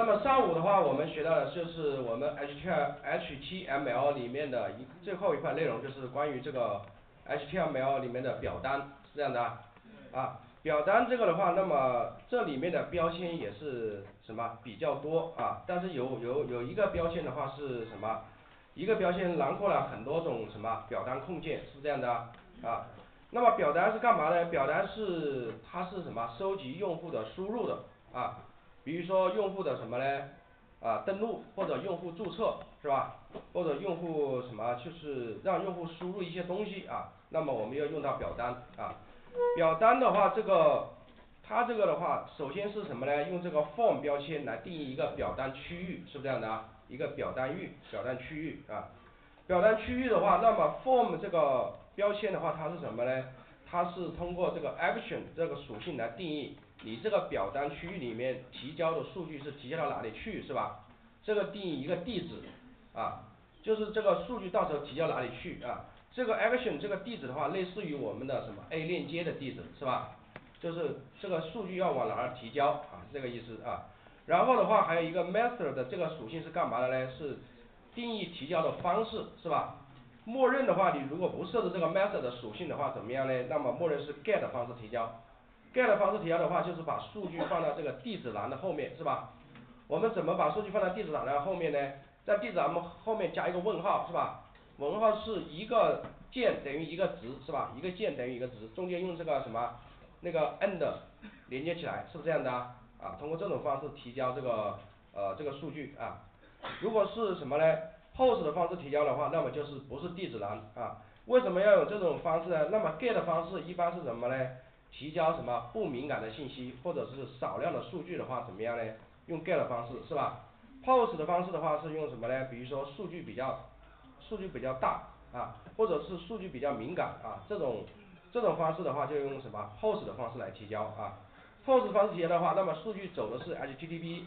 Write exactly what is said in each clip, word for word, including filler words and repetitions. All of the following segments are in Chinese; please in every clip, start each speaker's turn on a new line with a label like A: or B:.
A: 那么上午的话，我们学到的就是我们 H T M L 里面的一最后一块内容，就是关于这个 H T M L 里面的表单，是这样的啊。表单这个的话，那么这里面的标签也是什么比较多啊，但是有有有一个标签的话是什么？一个标签囊括了很多种什么表单控件，是这样的啊。那么表单是干嘛呢？表单是它是什么？收集用户的输入的啊。比如说用户的什么呢？啊，登录或者用户注册是吧？或者用户什么就是让用户输入一些东西啊，那么我们要用到表单啊。表单的话，这个它这个的话，首先是什么呢？用这个 form 标签来定义一个表单区域，是不是这样的啊？一个表单域，表单区域啊。表单区域的话，那么 form 这个标签的话，它是什么呢？它是通过这个 action 这个属性来定义你这个表单区域里面提交的数据是提交到哪里去，是吧？这个定义一个地址啊，就是这个数据到时候提交哪里去啊。这个 action 这个地址的话，类似于我们的什么 A 链接的地址，是吧？就是这个数据要往哪儿提交啊，是这个意思啊。然后的话还有一个 method 的这个属性是干嘛的呢？是定义提交的方式，是吧？默认的话，你如果不设置这个 method 的属性的话，怎么样呢？那么默认是 get 的方式提交。get 的方式提交的话，就是把数据放到这个地址栏的后面，是吧？我们怎么把数据放到地址栏的后面呢？在地址栏后面加一个问号，是吧？问号是一个键等于一个值，是吧？一个键等于一个值，中间用这个什么那个 and 连接起来，是不是这样的啊？啊，通过这种方式提交这个呃这个数据啊。如果是什么呢 ？post 的方式提交的话，那么就是不是地址栏啊。为什么要有这种方式呢？那么 get 的方式一般是什么呢？提交什么不敏感的信息或者是少量的数据的话，怎么样呢？用 get 的方式是吧 ？post 的方式的话是用什么呢？比如说数据比较数据比较大啊，或者是数据比较敏感啊，这种这种方式的话就用什么 post 的方式来提交啊。post 方式提交的话，那么数据走的是 H T T P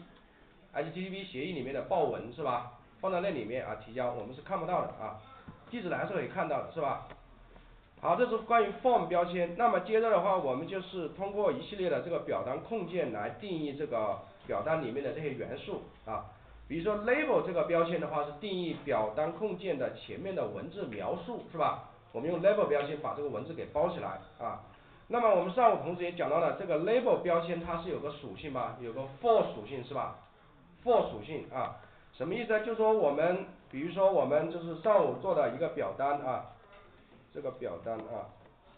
A: H T T P 协议里面的报文是吧？放在那里面啊提交，我们是看不到的啊。地址栏是可以看到的是吧？好，这是关于 form 标签。那么接着的话，我们就是通过一系列的这个表单控件来定义这个表单里面的这些元素啊。比如说 label 这个标签的话是定义表单控件的前面的文字描述是吧？我们用 label 标签把这个文字给包起来啊。那么我们上午同时也讲到了这个 label 标签它是有个属性吧，有个 for 属性是吧 ？for 属性啊，什么意思呢？就是说我们比如说我们就是上午做的一个表单啊，这个表单啊。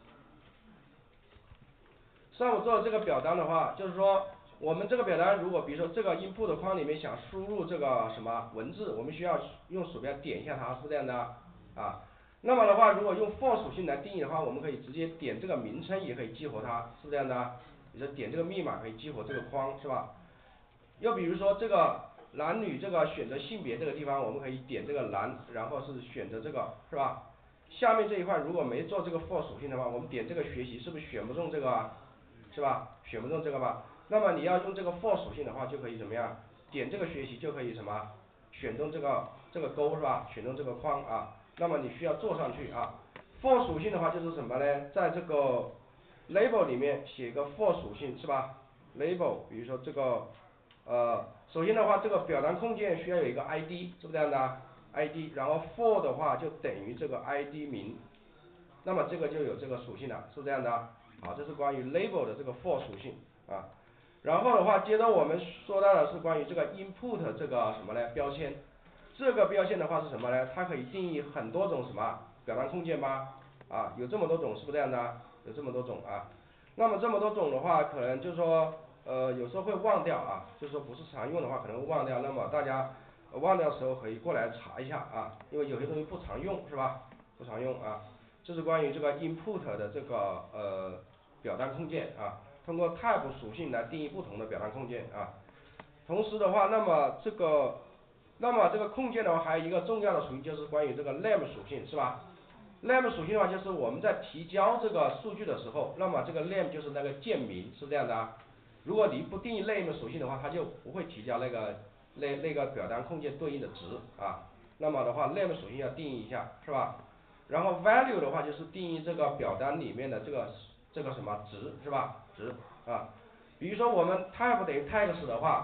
A: 上午做的这个表单的话，就是说我们这个表单如果比如说这个 input 框里面想输入这个什么文字，我们需要用鼠标点一下它，是这样的啊。那么的话，如果用 for 属性来定义的话，我们可以直接点这个名称，也可以激活它，是这样的。比如说点这个密码可以激活这个框，是吧？又比如说这个男女这个选择性别这个地方，我们可以点这个男，然后是选择这个，是吧？下面这一块如果没做这个 for 属性的话，我们点这个学习是不是选不中这个？是吧？选不中这个吧？那么你要用这个 for 属性的话，就可以怎么样？点这个学习就可以什么？选中这个这个勾是吧？选中这个框啊。那么你需要做上去啊。for 属性的话就是什么呢？在这个 label 里面写个 for 属性是吧 ？label 比如说这个呃，首先的话这个表单控件需要有一个 I D 是不是这样的 ？I D 然后 for 的话就等于这个 I D 名，那么这个就有这个属性了，是这样的。好，这是关于 label 的这个 for 属性啊。然后的话，接着我们说到的是关于这个 input 这个什么呢？标签。这个标签的话是什么呢？它可以定义很多种什么表单控件吗？啊，有这么多种，是不是这样的？有这么多种啊。那么这么多种的话，可能就是说呃有时候会忘掉啊，就是说不是常用的话可能会忘掉。那么大家忘掉的时候可以过来查一下啊，因为有些东西不常用是吧？不常用啊。这是关于这个 input 的这个呃表单控件啊，通过 type 属性来定义不同的表单控件啊。同时的话，那么这个那么这个控件的话，还有一个重要的属性就是关于这个 name 属性是吧 ？name 属性的话，就是我们在提交这个数据的时候，那么这个 name 就是那个件名，是这样的啊。如果你不定义 name 属性的话，它就不会提交那个那那个表单控件对应的值啊。那么的话 name 属性要定义一下，是吧？然后 value 的话就是定义这个表单里面的这个这个什么值是吧？值啊。比如说我们 type 等于 text 的话，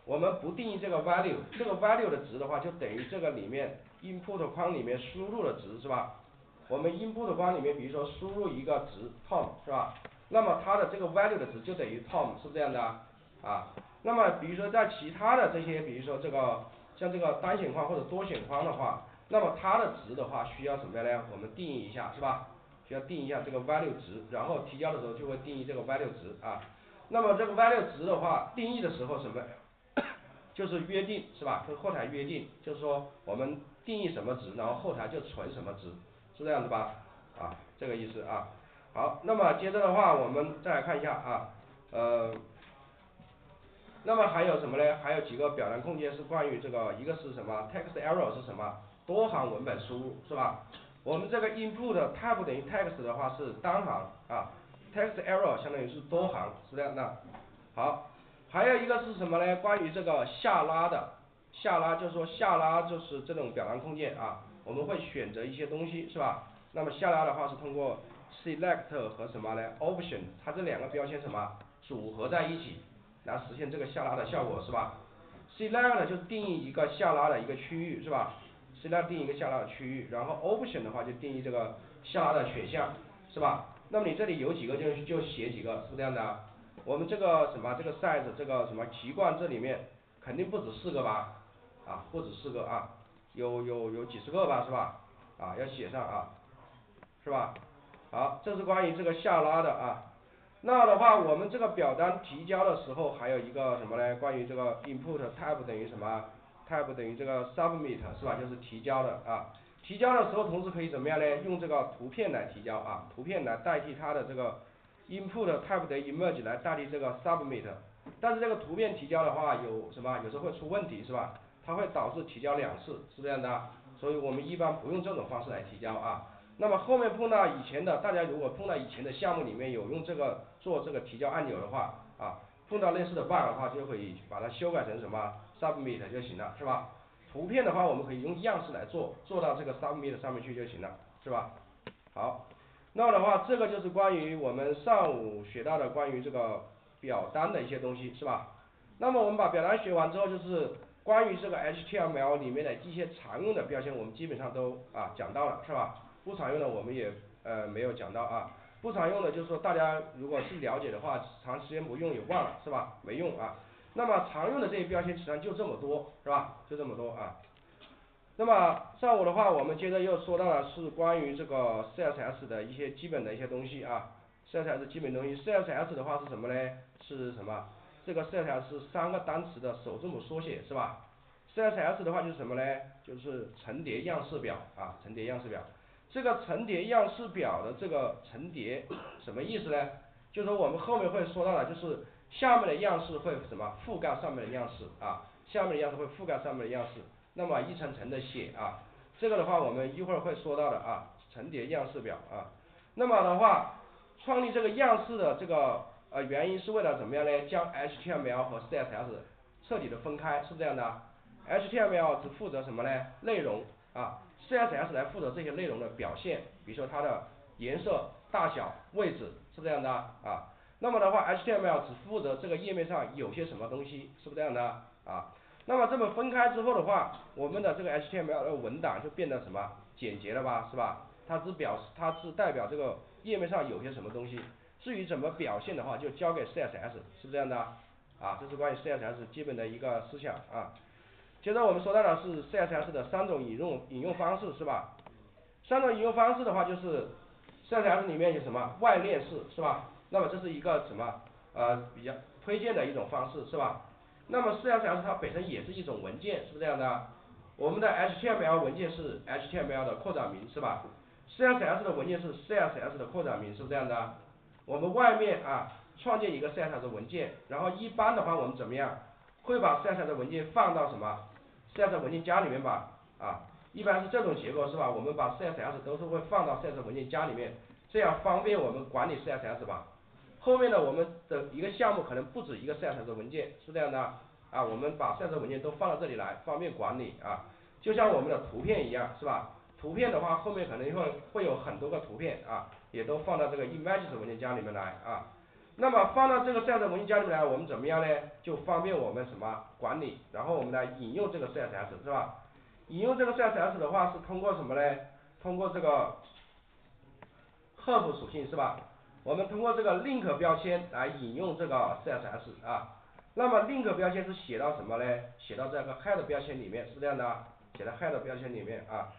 A: 我们不定义这个 value， 这个 value 的值的话就等于这个里面 input 框里面输入的值是吧？我们 input 框里面比如说输入一个值 Tom 是吧？那么它的这个 value 的值就等于 Tom 是这样的啊。那么比如说在其他的这些比如说这个像这个单选框或者多选框的话，那么它的值的话需要什么呢？我们定义一下是吧？需要定义一下这个 value 值，然后提交的时候就会定义这个 value 值啊。那么这个 value 值的话定义的时候什么？就是约定是吧？跟后台约定，就是说我们定义什么值，然后后台就存什么值，是这样子吧？啊，这个意思啊。好，那么接着的话，我们再来看一下啊，呃，那么还有什么呢？还有几个表达空间是关于这个，一个是什么 ？text error 是什么？多行文本输入是吧？我们这个 input type 等于 text 的话是单行啊 ，text error 相当于是多行，是这样的。好。还有一个是什么呢？关于这个下拉的，下拉就是说下拉就是这种表达空间啊，我们会选择一些东西是吧？那么下拉的话是通过 select 和什么呢 option， 它这两个标签什么组合在一起，来实现这个下拉的效果是吧 ？select 就定义一个下拉的一个区域是吧 ？select 定义一个下拉的区域，然后 option 的话就定义这个下拉的选项是吧？那么你这里有几个就就写几个，是不是这样的？我们这个什么这个 size 这个什么习惯这里面肯定不止四个吧，啊不止四个啊，有有有几十个吧是吧？啊要写上啊，是吧？好，这是关于这个下拉的啊。那的话，我们这个表单提交的时候还有一个什么呢？关于这个 input type 等于什么 ？type 等于这个 submit 是吧？就是提交的啊。提交的时候，同时可以怎么样呢？用这个图片来提交啊，图片来代替它的这个。input type 的 image 来代替这个 submit， 但是这个图片提交的话有什么？有时候会出问题是吧？它会导致提交两次，是这样的，所以我们一般不用这种方式来提交啊。那么后面碰到以前的，大家如果碰到以前的项目里面有用这个做这个提交按钮的话啊，碰到类似的 bug 的话，就可以把它修改成什么 submit 就行了，是吧？图片的话，我们可以用样式来做，做到这个 submit 上面去就行了，是吧？好。那的话，这个就是关于我们上午学到的关于这个表单的一些东西，是吧？那么我们把表单学完之后，就是关于这个 H T M L 里面的一些常用的标签，我们基本上都啊讲到了，是吧？不常用的我们也呃没有讲到啊。不常用的就是说大家如果是了解的话，长时间不用也忘了，是吧？没用啊。那么常用的这些标签实际上就这么多，是吧？就这么多啊。那么上午的话，我们接着又说到了是关于这个 C S S 的一些基本的一些东西啊 ，C S S 基本东西 ，C S S 的话是什么呢？是什么？这个 C S S 是三个单词的首字母缩写是吧 ？C S S 的话就是什么呢？就是层叠样式表啊，层叠样式表。这个层叠样式表的这个层叠什么意思呢？就是说我们后面会说到的，就是下面的样式会什么覆盖上面的样式啊，下面的样式会覆盖上面的样式。那么一层层的写啊，这个的话我们一会儿会说到的啊，层叠样式表啊。那么的话，创立这个样式的这个呃原因是为了怎么样呢？将 H T M L 和 C S S 彻底的分开，是这样的。H T M L 只负责什么呢？内容啊 ，C S S 来负责这些内容的表现，比如说它的颜色、大小、位置，是这样的啊。那么的话 ，H T M L 只负责这个页面上有些什么东西，是不是这样的啊？那么这么分开之后的话，我们的这个 H T M L 的文档就变得什么简洁了吧，是吧？它只表示它只代表这个页面上有些什么东西，至于怎么表现的话，就交给 C S S， 是不是这样的？啊，这是关于 C S S 基本的一个思想啊。接着我们说到的是 C S S 的三种引用引用方式，是吧？三种引用方式的话，就是 C S S 里面有什么外链式，是吧？那么这是一个什么呃比较推荐的一种方式，是吧？那么 C S S 它本身也是一种文件，是不是这样的？我们的 H T M L 文件是 H T M L 的扩展名，是吧 ？C S S 的文件是 C S S 的扩展名，是不是这样的？我们外面啊创建一个 C S S 文件，然后一般的话我们怎么样？会把 C S S 文件放到什么 ？C S S 文件夹里面吧，啊，一般是这种结构是吧？我们把 C S S 都是会放到 C S S 文件夹里面，这样方便我们管理 C S S 吧。后面呢，我们的一个项目可能不止一个 C S S 文件，是这样的啊。我们把 C S S 文件都放到这里来，方便管理啊。就像我们的图片一样，是吧？图片的话，后面可能会会有很多个图片啊，也都放到这个 images 文件夹里面来啊。 那么放到这个 C S S 文件夹里面来，我们怎么样呢？就方便我们什么管理，然后我们来引用这个 C S S 是吧？引用这个 C S S 的话是通过什么呢？通过这个 Herb 属性是吧？我们通过这个 link 标签来引用这个 C S S 啊。那么 link 标签是写到什么呢？写到这个 head 标签里面，是这样的，写到 head 标签里面啊。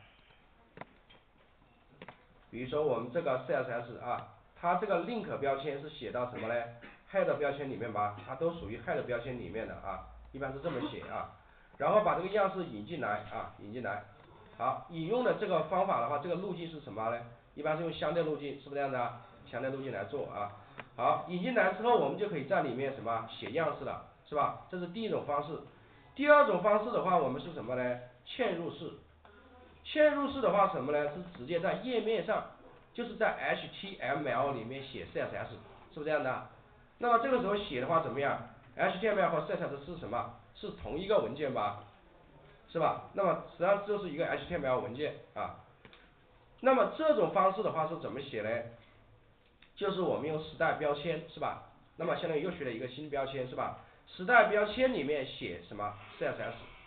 A: 比如说我们这个 C S S 啊，它这个 link 标签是写到什么呢 ？head 标签里面吧，它都属于 head 标签里面的啊，一般是这么写啊。然后把这个样式引进来啊，引进来。好，引用的这个方法的话，这个路径是什么呢？一般是用相对路径，是不是这样的？相对路径来做啊。好，引进来之后，我们就可以在里面什么写样式了，是吧？这是第一种方式。第二种方式的话，我们是什么呢？嵌入式。嵌入式的话什么呢？是直接在页面上，就是在 H T M L 里面写 C S S， 是不是这样的？那么这个时候写的话怎么样 ？H T M L 和 C S S 是什么？是同一个文件吧？是吧？那么实际上这是一个 H T M L 文件啊。那么这种方式的话是怎么写呢？就是我们用时代标签是吧？那么相当于又学了一个新标签是吧？时代标签里面写什么 C S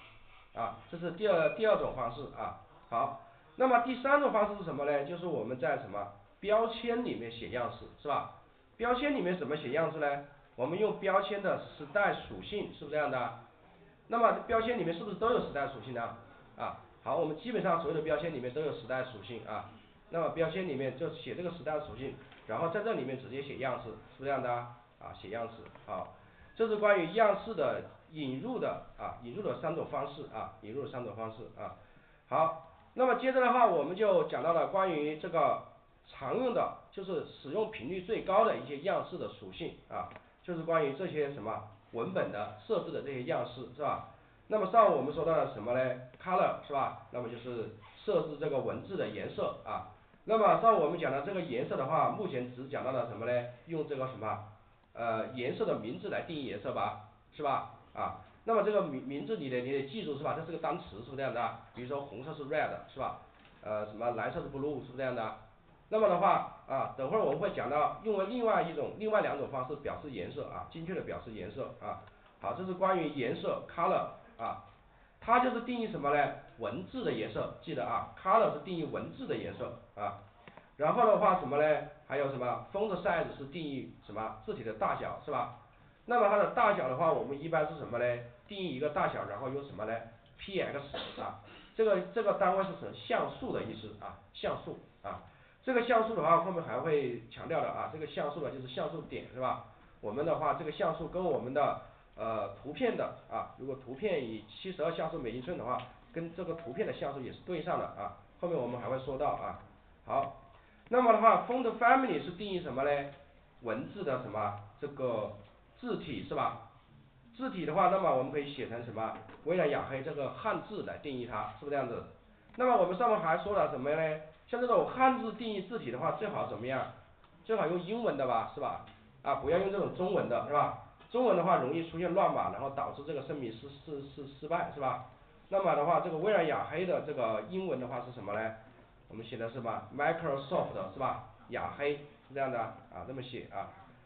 A: S 啊？这是第二第二种方式啊。好，那么第三种方式是什么呢？就是我们在什么标签里面写样式是吧？标签里面怎么写样式呢？我们用标签的时代属性，是不是这样的？那么标签里面是不是都有时代属性呢？啊，好，我们基本上所有的标签里面都有时代属性啊。那么标签里面就写这个时代属性，然后在这里面直接写样式，是不是这样的？啊，写样式，好，这是关于样式的引入的啊，引入的三种方式啊，引入的三种方式啊。好，那么接着的话，我们就讲到了关于这个常用的，就是使用频率最高的一些样式的属性啊，就是关于这些什么文本的设置的这些样式是吧？那么上午我们说到了什么呢 ？color 是吧？那么就是设置这个文字的颜色啊。那么上午我们讲的这个颜色的话，目前只讲到了什么呢？用这个什么呃颜色的名字来定义颜色吧，是吧？啊，那么这个名名字你得你得记住是吧？这是个单词，是不是这样的？比如说红色是 red 是吧？呃什么蓝色是 blue 是不是这样的？那么的话啊，等会儿我们会讲到用了另外一种另外两种方式表示颜色啊，精确的表示颜色啊。好，这是关于颜色 color 啊，它就是定义什么呢？文字的颜色，记得啊 ，color 是定义文字的颜色啊。然后的话什么呢？还有什么 font size 是定义什么字体的大小是吧？那么它的大小的话，我们一般是什么呢？定义一个大小，然后用什么呢 ？px 啊，这个这个单位是指像素的意思啊，像素啊。这个像素的话，后面还会强调的啊，这个像素呢就是像素点是吧？我们的话，这个像素跟我们的呃图片的啊，如果图片以七十二像素每英寸的话，跟这个图片的像素也是对上的啊。后面我们还会说到啊。好，那么的话 ，font family 是定义什么呢？文字的什么这个字体是吧？字体的话，那么我们可以写成什么？微软雅黑这个汉字来定义它，是不是这样子？那么我们上面还说了什么呢？像这种汉字定义字体的话，最好怎么样？最好用英文的吧，是吧？啊，不要用这种中文的，是吧？中文的话容易出现乱码，然后导致这个声明失失失失败，是吧？那么的话，这个微软雅黑的这个英文的话是什么呢？我们写的是吧 ？Microsoft 是吧？雅黑是这样的啊，这么写啊。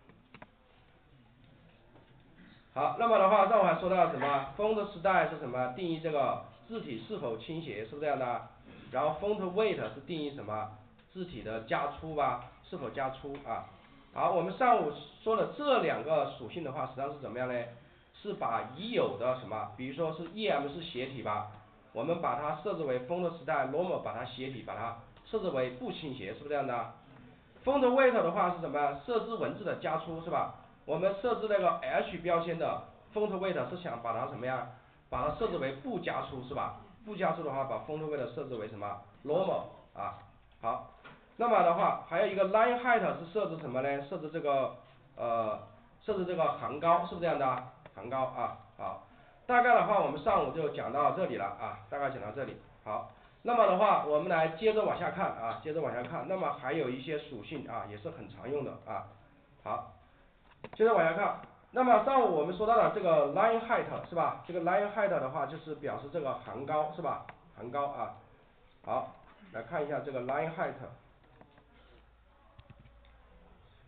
A: 好，那么的话，上午还说到什么 font style 是什么？定义这个字体是否倾斜，是不是这样的？然后 font weight 是定义什么？字体的加粗吧，是否加粗啊？好，我们上午说的这两个属性的话，实际上是怎么样呢？是把已有的什么，比如说是 E M 是斜体吧，我们把它设置为 font style normal， 把它斜体，把它设置为不倾斜，是不是这样的？ font weight 的话是什么？设置文字的加粗是吧？我们设置那个 H 标签的 font weight 是想把它什么呀？把它设置为不加粗是吧？不加粗的话，把 font weight 设置为什么 normal 啊？好，那么的话还有一个 line height 是设置什么呢？设置这个呃设置这个行高，是不是这样的？行高啊，好，大概的话我们上午就讲到这里了啊，大概讲到这里，好。那么的话，我们来接着往下看啊，接着往下看。那么还有一些属性啊，也是很常用的啊。好，接着往下看。那么上午我们说到了这个 line height 是吧？这个 line height 的话就是表示这个行高是吧？行高啊。好，来看一下这个 line height。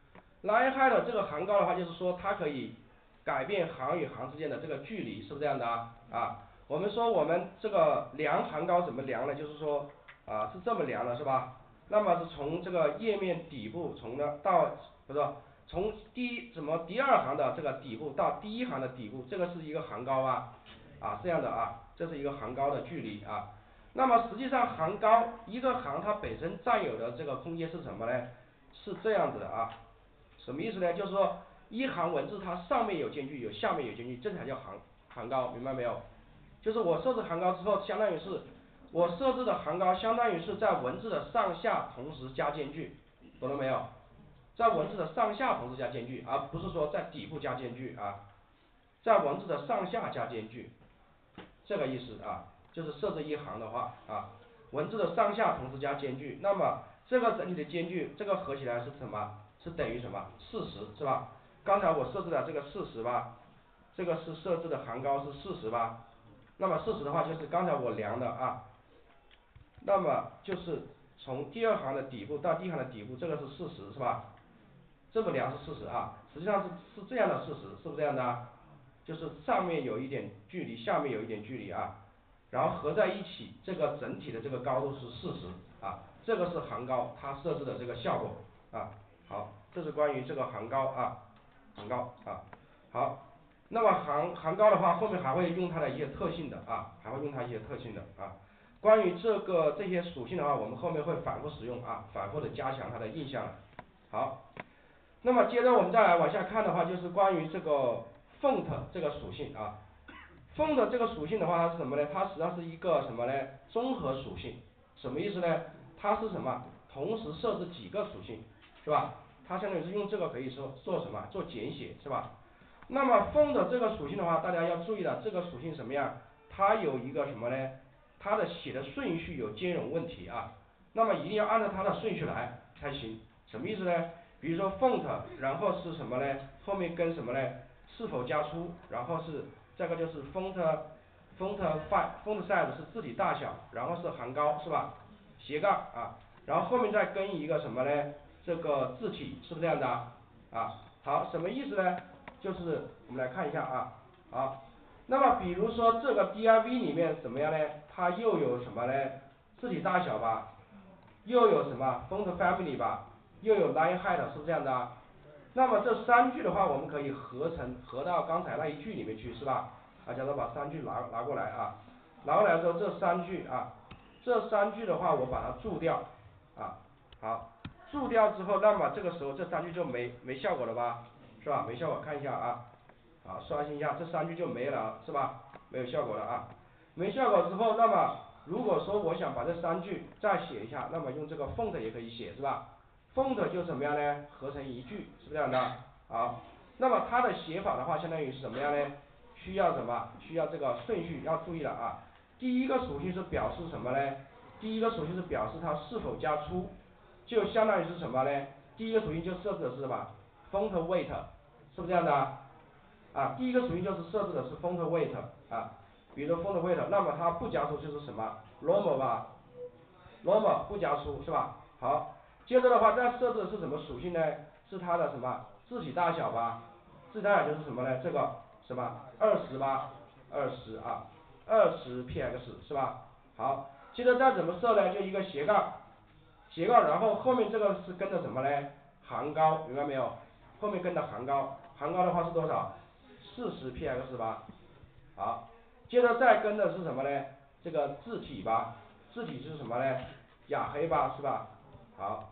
A: line height 这个行高的话，就是说它可以改变行与行之间的这个距离，是不是这样的啊？啊，我们说我们这个量行高怎么量呢？就是说啊是这么量的，是吧？那么是从这个页面底部从呢到不是从第一怎么第二行的这个底部到第一行的底部，这个是一个行高啊，啊这样的啊，这是一个行高的距离啊。那么实际上行高一个行它本身占有的这个空间是什么呢？是这样子的啊，什么意思呢？就是说一行文字它上面有间距，有下面有间距，这才叫行行高，明白没有？就是我设置行高之后，相当于是我设置的行高相当于是在文字的上下同时加间距，懂了没有？在文字的上下同时加间距，而不是说在底部加间距啊，在文字的上下加间距，这个意思啊，就是设置一行的话啊，文字的上下同时加间距，那么这个整体的间距，这个合起来是什么？是等于什么？四十是吧？刚才我设置的这个四十吧，这个是设置的行高是四十吧？那么四十的话就是刚才我量的啊，那么就是从第二行的底部到第一行的底部，这个是四十是吧？这么量是四十啊，实际上是是这样的事实，是不是这样的啊？就是上面有一点距离，下面有一点距离啊，然后合在一起，这个整体的这个高度是四十啊，这个是行高它设置的这个效果啊。好，这是关于这个行高啊，行高啊。好，那么行行高的话，后面还会用它的一些特性的啊，还会用它一些特性的啊。关于这个这些属性的话，我们后面会反复使用啊，反复的加强它的印象。好。那么接着我们再来往下看的话，就是关于这个 font 这个属性啊。font 这个属性的话，它是什么呢？它实际上是一个什么呢？综合属性。什么意思呢？它是什么？同时设置几个属性，是吧？它相当于是用这个可以说做什么？做简写，是吧？那么 font 这个属性的话，大家要注意了，这个属性什么样？它有一个什么呢？它的写的顺序有兼容问题啊。那么一定要按照它的顺序来才行。什么意思呢？比如说 font， 然后是什么呢？后面跟什么呢？是否加粗，然后是这个就是 font font size font size 是字体大小，然后是行高是吧？斜杠啊，然后后面再跟一个什么呢？这个字体是不是这样的啊？啊，好，什么意思呢？就是我们来看一下啊，好，那么比如说这个 div 里面怎么样呢？它又有什么呢？字体大小吧，又有什么 font family 吧，又有 line height 是不是这样的啊？那么这三句的话，我们可以合成合到刚才那一句里面去，是吧？啊，假如把三句拿拿过来啊，拿过来之后这三句啊，这三句的话我把它注掉啊，好，注掉之后，那么这个时候这三句就没没效果了吧，是吧？没效果，看一下啊，好，刷新一下，这三句就没了，是吧？没有效果了啊，没效果之后，那么如果说我想把这三句再写一下，那么用这个 font 也可以写，是吧？font 就怎么样呢？合成一句，是不是这样的？好，那么它的写法的话，相当于是什么样呢？需要什么？需要这个顺序要注意了啊。第一个属性是表示什么呢？第一个属性是表示它是否加粗，就相当于是什么呢？第一个属性就设置的是什么 ？font weight， 是不是这样的？啊，第一个属性就是设置的是 font weight 啊，比如说 font weight， 那么它不加粗就是什么 normal 吧 ，normal 不加粗是吧？好，接着的话再设置的是什么属性呢？是它的什么字体大小吧？字体大小就是什么呢？这个什么二十吧，二十啊，二十 px 是吧？好，接着再怎么设呢？就一个斜杠，斜杠，然后后面这个是跟着什么呢？行高，明白没有？后面跟着行高，行高的话是多少？四十 px 吧。好，接着再跟的是什么呢？这个字体吧，字体是什么呢？雅黑吧，是吧？好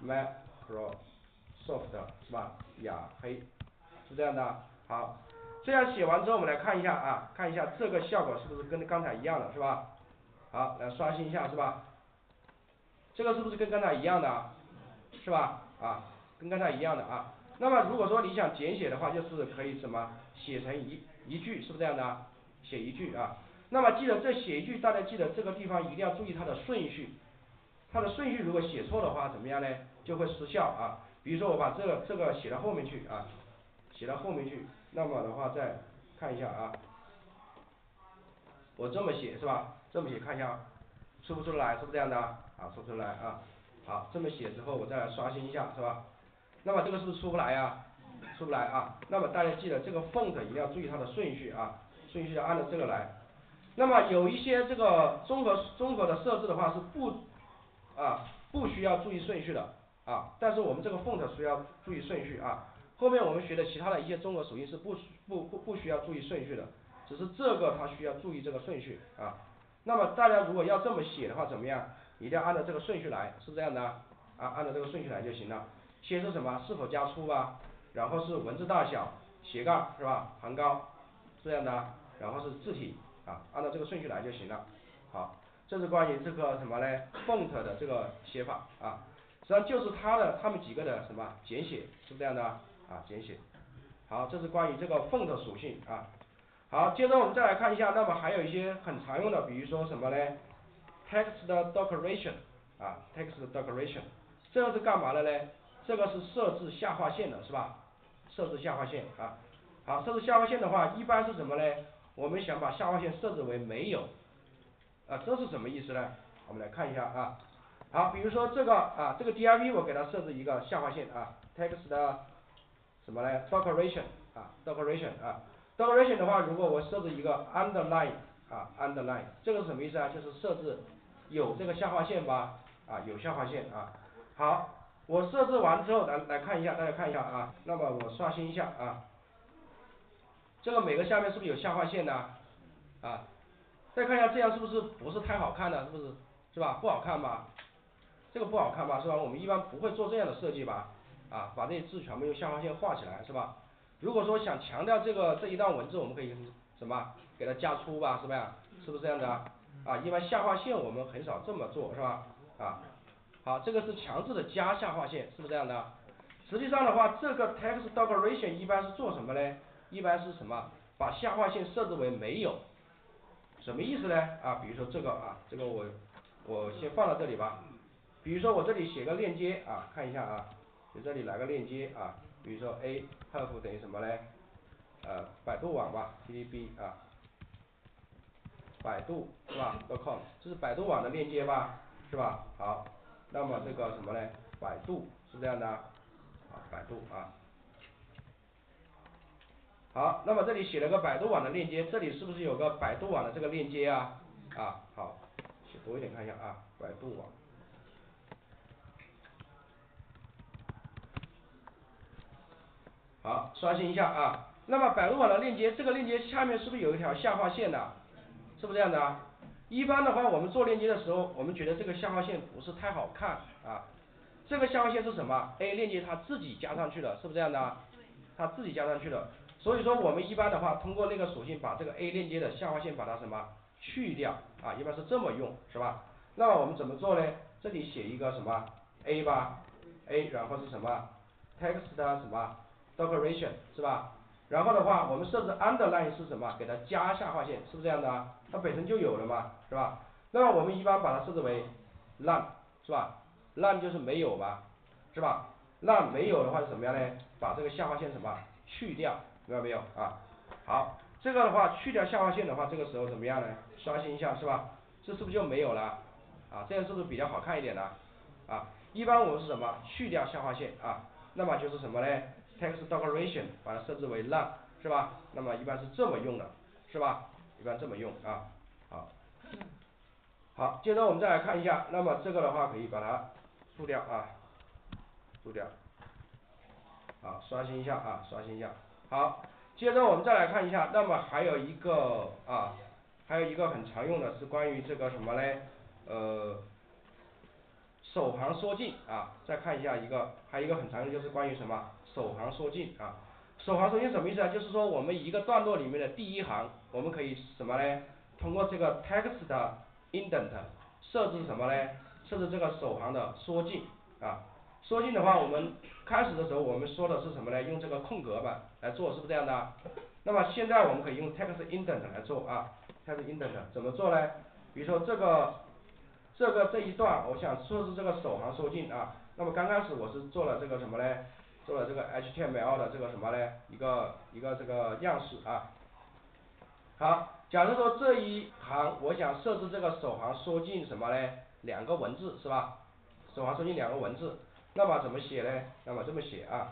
A: ，Microsoft 是吧？雅黑是这样的。好，这样写完之后，我们来看一下啊，看一下这个效果是不是跟刚才一样的，是吧？好，来刷新一下，是吧？这个是不是跟刚才一样的？是吧？啊，跟刚才一样的啊。那么如果说你想简写的话，就是可以什么写成一一句，是不是这样的？写一句啊。那么记得这写一句，大家记得这个地方一定要注意它的顺序。它的顺序如果写错的话，怎么样呢？就会失效啊。比如说我把这个这个写到后面去啊，写到后面去，那么的话再看一下啊。我这么写是吧？这么写看一下，出不出来？是不是这样的？啊，出不出来啊？好，这么写之后，我再来刷新一下，是吧？ 那么这个是不是出不来呀？出不来啊。那么大家记得这个 font 一定要注意它的顺序啊，顺序要按照这个来。那么有一些这个综合综合的设置的话是不啊不需要注意顺序的啊，但是我们这个 font 需要注意顺序啊。后面我们学的其他的一些综合属性是不不不不需要注意顺序的，只是这个它需要注意这个顺序啊。那么大家如果要这么写的话怎么样？一定要按照这个顺序来，是这样的啊，按照这个顺序来就行了。先是什么？是否加粗吧，然后是文字大小，斜杠是吧？行高，这样的，然后是字体啊，按照这个顺序来就行了。好，这是关于这个什么呢 ？font 的这个写法啊，实际上就是它的它们几个的什么简写，是这样的啊，简写。好，这是关于这个 font 属性啊。好，接着我们再来看一下，那么还有一些很常用的，比如说什么呢 ？text decoration 啊 ，text decoration， 这个是干嘛的呢？这个是设置下划线的，是吧？设置下划线啊。好，设置下划线的话，一般是什么呢？我们想把下划线设置为没有，啊，这是什么意思呢？我们来看一下啊。好，比如说这个啊，这个 div 我给它设置一个下划线啊 ，text 的什么呢 ？decoration 啊 ，decoration 啊 ，decoration 的话，如果我设置一个 underline 啊 ，underline， 这个是什么意思啊？就是设置有这个下划线吧，啊，有下划线啊。好，我设置完之后来来看一下，大家看一下啊。那么我刷新一下啊，这个每个下面是不是有下划线呢？啊，再看一下这样是不是不是太好看呢？是不是？是吧？不好看吧？这个不好看吧？是吧？我们一般不会做这样的设计吧？啊，把这些字全部用下划线画起来，是吧？如果说想强调这个这一段文字，我们可以什么？给它加粗吧，是吧？是不是这样的啊？啊，一般下划线我们很少这么做，是吧？啊，好，这个是强制的加下划线，是不是这样的？实际上的话，这个 text decoration 一般是做什么呢？一般是什么？把下划线设置为没有。什么意思呢？啊，比如说这个啊，这个我我先放到这里吧。比如说我这里写个链接啊，看一下啊，就这里来个链接啊，比如说 a help 等于什么呢？呃，百度网吧 ，T T B 啊，百度是吧 ？.com， 这是百度网的链接吧，是吧？好，那么这个什么呢？百度是这样的，好，百度啊。好，那么这里写了个百度网的链接，这里是不是有个百度网的这个链接啊？啊，好，写多一点看一下啊，百度网。好，刷新一下啊。那么百度网的链接，这个链接下面是不是有一条下划线的？是不是这样的啊？一般的话，我们做链接的时候，我们觉得这个下划线不是太好看啊。这个下划线是什么 ？A 链接它自己加上去的，是不是这样的啊？它自己加上去的。所以说我们一般的话，通过那个属性把这个 A 链接的下划线把它什么去掉啊，一般是这么用，是吧？那么我们怎么做呢？这里写一个什么 A 吧 ，A 然后是什么 text 的什么 decoration 是吧？然后的话，我们设置 underline 是什么？给它加下划线，是不是这样的啊？它本身就有了嘛，是吧？那么我们一般把它设置为 none 是吧 ？none 就是没有吧，是吧？none 没有的话是什么样呢？把这个下划线什么去掉，明白没有啊？好，这个的话去掉下划线的话，这个时候怎么样呢？刷新一下是吧？这是不是就没有了？啊，这样是不是比较好看一点呢？啊，一般我们是什么？去掉下划线啊，那么就是什么呢 ？text decoration 把它设置为 none 是吧？那么一般是这么用的，是吧？一般这么用啊，好。好，接着我们再来看一下，那么这个的话可以把它输掉啊，输掉。好，刷新一下啊，刷新一下。好，接着我们再来看一下，那么还有一个啊，还有一个很常用的是关于这个什么嘞？呃，首行缩进啊，再看一下一个，还有一个很常用就是关于什么？首行缩进啊。首行缩进什么意思啊？就是说我们一个段落里面的第一行，我们可以什么嘞？通过这个 text 的 indent 设置什么嘞？设置这个首行的缩进啊。缩进的话，我们开始的时候我们说的是什么呢？用这个空格吧来做，是不是这样的？那么现在我们可以用 text indent 来做啊 ，text indent 怎么做呢？比如说这个这个这一段，我想设置这个首行缩进啊。那么刚开始我是做了这个什么呢？做了这个 H T M L 的这个什么呢？一个一个这个样式啊。好，假如说这一行我想设置这个首行缩进什么呢？两个文字是吧？首行缩进两个文字。 那么怎么写呢？那么这么写啊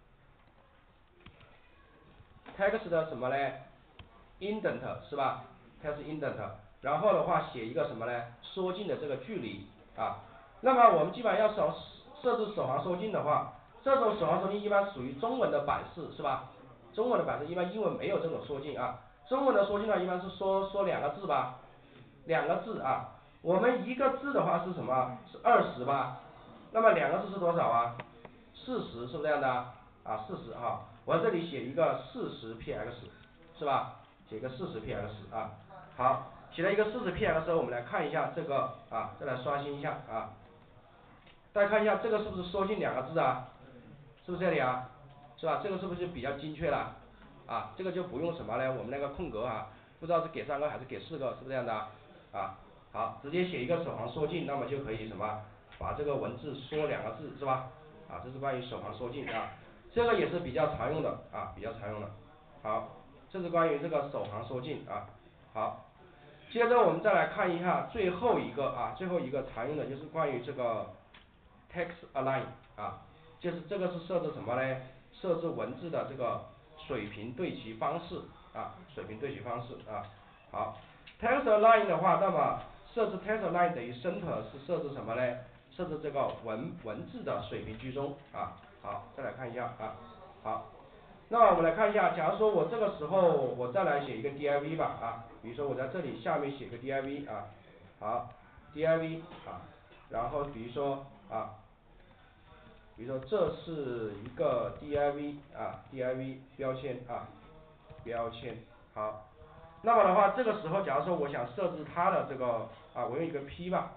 A: ，text 的什么呢 ？indent 是吧 ？text indent， 然后的话写一个什么呢？缩进的这个距离啊。那么我们基本上要设设置首行缩进的话，这种首行缩进一般属于中文的版式是吧？中文的版式一般英文没有这种缩进啊。中文的缩进呢，一般是缩缩两个字吧，两个字啊。我们一个字的话是什么？是二十吧。那么两个字是多少啊？四十是不是这样的啊？啊，四十哈。我这里写一个四十 P X 是吧？写个四十 P X 啊。好，写了一个四十 P X， 我们来看一下这个啊，再来刷新一下啊。大家看一下这个是不是缩进两个字啊？是不是这里啊？是吧？这个是不是比较精确了？啊，这个就不用什么呢？我们那个空格啊，不知道是给三个还是给四个，是不是这样的？啊，好，直接写一个首行缩进，那么就可以什么？把这个文字缩两个字是吧？啊，这是关于首行缩进啊，这个也是比较常用的啊，比较常用的。好，这是关于这个首行缩进啊。好，接着我们再来看一下最后一个啊，最后一个常用的就是关于这个 text align 啊，就是这个是设置什么呢？设置文字的这个水平对齐方式啊，水平对齐方式啊。好 ，text align 的话，那么设置 text align 等于 center 是设置什么呢？设置这个文文字的水平居中啊。好，再来看一下啊。好，那么我们来看一下，假如说我这个时候我再来写一个 div 吧啊，比如说我在这里下面写个 div 啊，好 div 啊，然后比如说啊。比如说这是一个 div 啊 div 标签啊标签好，那么的话这个时候假如说我想设置它的这个啊我用一个 p 吧，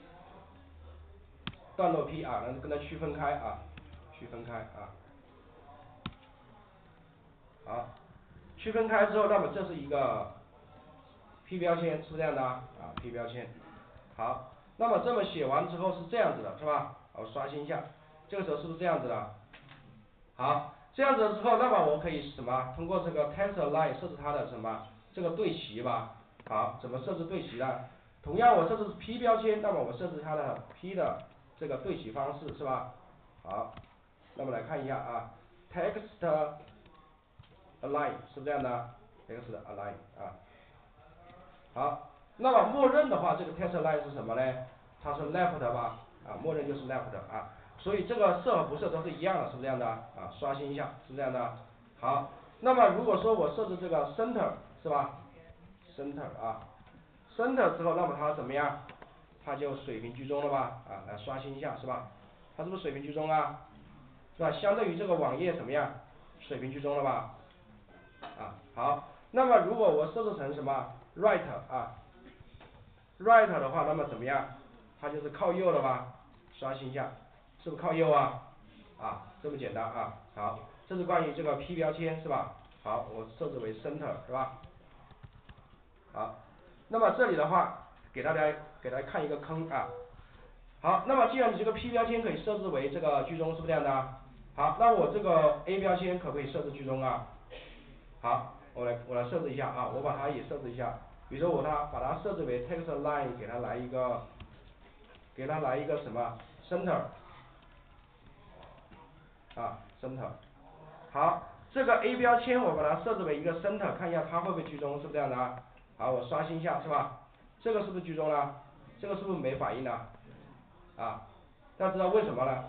A: 段落 p 啊能跟它区分开啊区分开啊好，区分开之后那么这是一个 p 标签是这样的啊 p 标签好，那么这么写完之后是这样子的是吧？我刷新一下，这个时候是不是这样子的？好，这样子之后，那么我可以什么？通过这个 text align 设置它的什么？这个对齐吧。好，怎么设置对齐呢？同样我设置 p 标签，那么我设置它的 p 的这个对齐方式是吧？好，那么来看一下啊 ，text align 是这样的 ，text align 啊。好，那么默认的话，这个 text align 是什么呢？它是 left 吧？啊，默认就是 left 啊。所以这个设和不设都是一样的，是不是这样的？啊，刷新一下，是这样的。好，那么如果说我设置这个 center 是吧 ？center 啊 ，center 之后，那么它怎么样？它就水平居中了吧？啊，来刷新一下是吧？它是不是水平居中啊？是吧？相对于这个网页怎么样？水平居中了吧？啊，好，那么如果我设置成什么 right 啊 ，right 的话，那么怎么样？它就是靠右了吧？刷新一下，是不是靠右啊？啊，这么简单啊。好，这是关于这个 p 标签是吧？好，我设置为 center 是吧？好，那么这里的话，给大家给大家看一个坑啊。好，那么既然你这个 p 标签可以设置为这个居中，是不是这样的？好，那我这个 a 标签可不可以设置居中啊？好，我来我来设置一下啊，我把它也设置一下。比如说我它把它设置为 text line， 给它来一个，给它来一个什么 center， 啊 center。好，这个 a 标签我把它设置为一个 center， 看一下它会不会居中，是不是这样的啊？好，我刷新一下是吧？这个是不是居中了？这个是不是没反应呢？啊，大家知道为什么呢？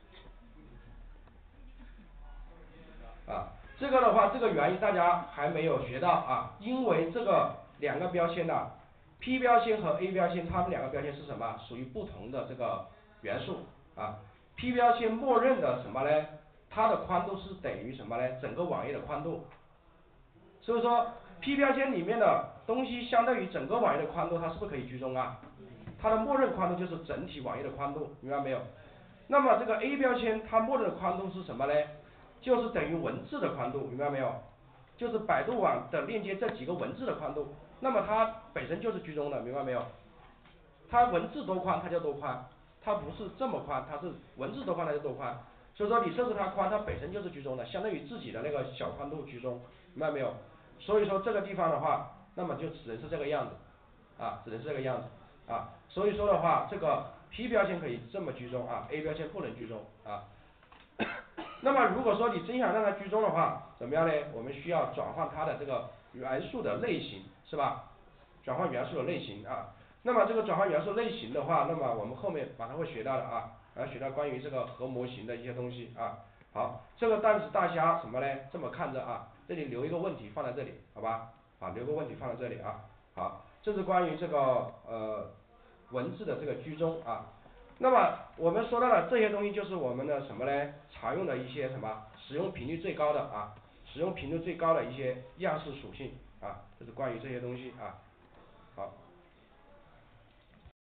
A: 啊，这个的话，这个原因大家还没有学到啊，因为这个两个标签呢 ，p 标签和 a 标签，它们两个标签是什么？属于不同的这个元素啊。p 标签默认的什么呢？它的宽度是等于什么呢？整个网页的宽度。所以说 p 标签里面的东西相当于整个网页的宽度，它是不是可以居中啊？它的默认宽度就是整体网页的宽度，明白没有？那么这个 a 标签它默认的宽度是什么呢？就是等于文字的宽度，明白没有？就是百度网的链接这几个文字的宽度，那么它本身就是居中的，明白没有？它文字多宽它就多宽，它不是这么宽，它是文字多宽它就多宽。所以说你设置它宽，它本身就是居中的，相当于自己的那个小宽度居中，明白没有？所以说这个地方的话，那么就只能是这个样子，啊，只能是这个样子。 啊，所以说的话，这个 P 标签可以这么居中啊 ，A 标签不能居中啊。那么如果说你真想让它居中的话，怎么样呢？我们需要转换它的这个元素的类型，是吧？转换元素的类型啊。那么这个转换元素类型的话，那么我们后面马上会学到的啊，然后学到关于这个核模型的一些东西啊。好，这个单词大虾什么呢？这么看着啊，这里留一个问题放在这里，好吧？啊，留个问题放在这里啊。好，这是关于这个呃文字的这个居中啊。那么我们说到的这些东西就是我们的什么呢？常用的一些什么使用频率最高的啊，使用频率最高的一些样式属性啊，这是关于这些东西啊。好。